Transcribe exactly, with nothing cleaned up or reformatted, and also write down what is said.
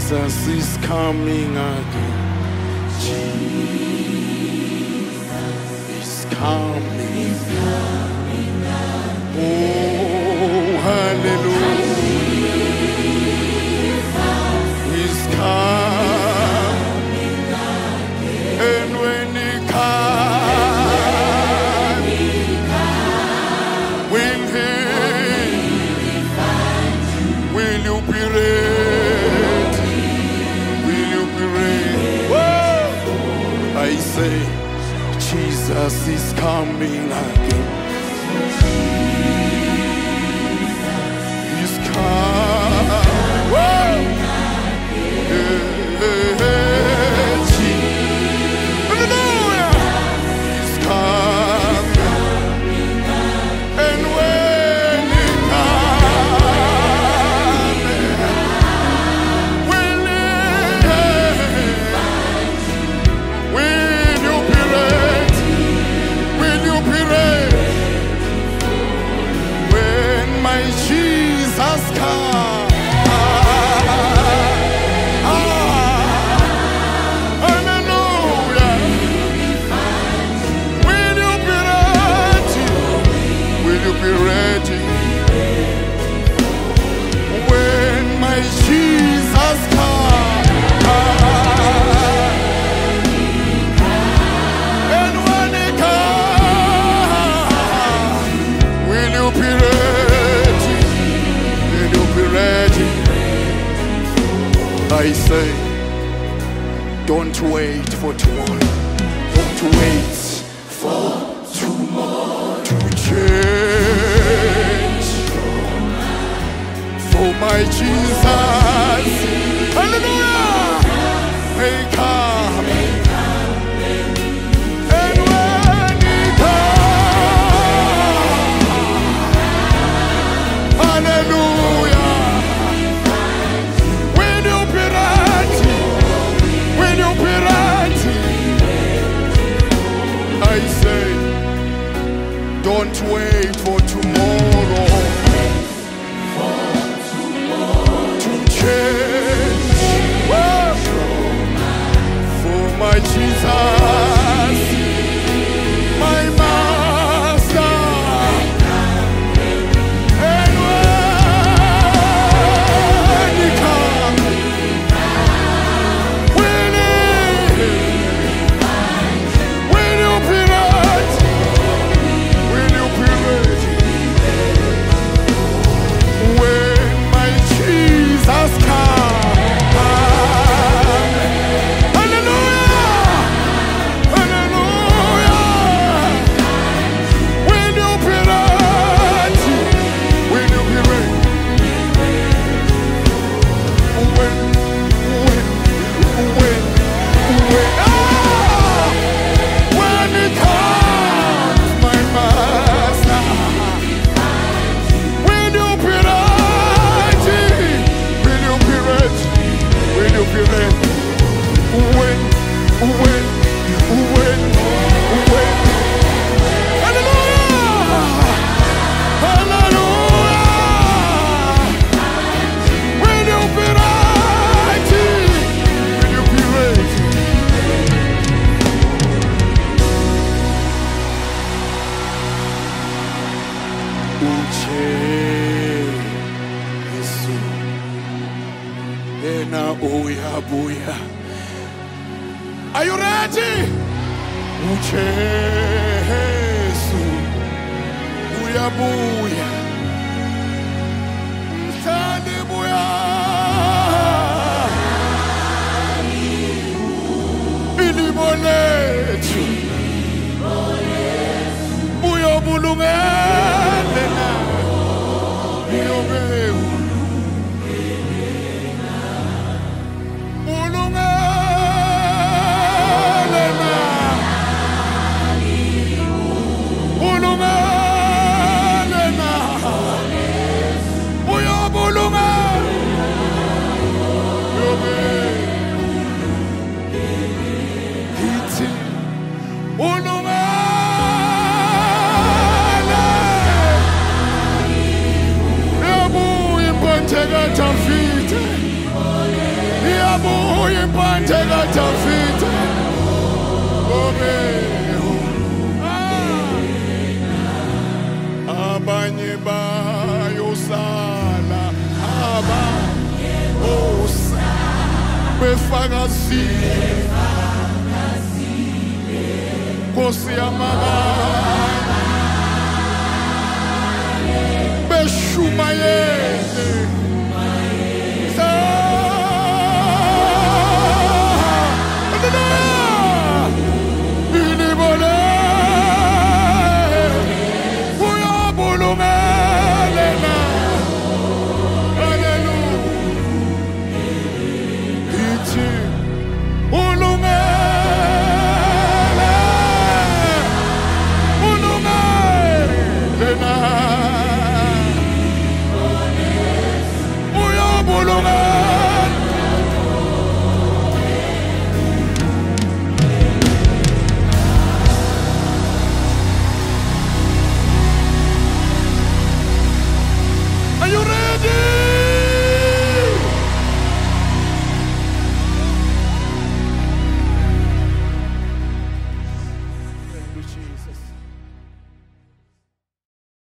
Jesus is coming again. Jesus is coming. Oh, hallelujah. He's coming. And when he comes, when he will you be ready? Will you be ready? Whoa! I say, Jesus is coming again. He's coming. Whoa! Yeah, yeah, Jesus. Hallelujah! He's coming. And when he comes, will he, will you be ready? Will you be ready? When my Jesus comes. Be ready when my Jesus comes. And when he comes, will you be ready? Will you be ready? I say, don't wait for tomorrow. Don't wait for tomorrow to change. For my Jesus, hallelujah, may come. And when he comes, hallelujah, will you be ready? Will you be ready? I say, don't wait for tomorrow. For my Jesus, my Master, and when he comes, will he, will you be ready? Will you be ready? When my Jesus comes. Are you ready? Uchesu, buya buya, mtani buya, ilibonetu, buya bulungele na, buya behu. Take a impande katafite obe abanye bayosala abanye osala befakazile Nkosi yamabala beshumayele